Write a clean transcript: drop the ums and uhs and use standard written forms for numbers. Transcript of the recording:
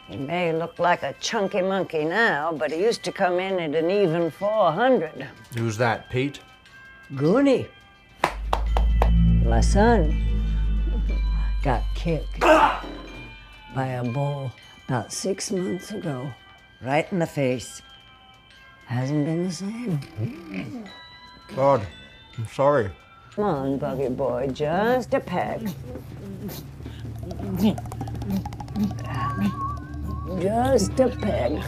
He may look like a chunky monkey now, but he used to come in at an even 400. Who's that, Pete? Goonie. My son got kicked by a bull about 6 months ago. Right in the face. Hasn't been the same. God, I'm sorry. Come on, buggy boy, just a peck. Just a peck.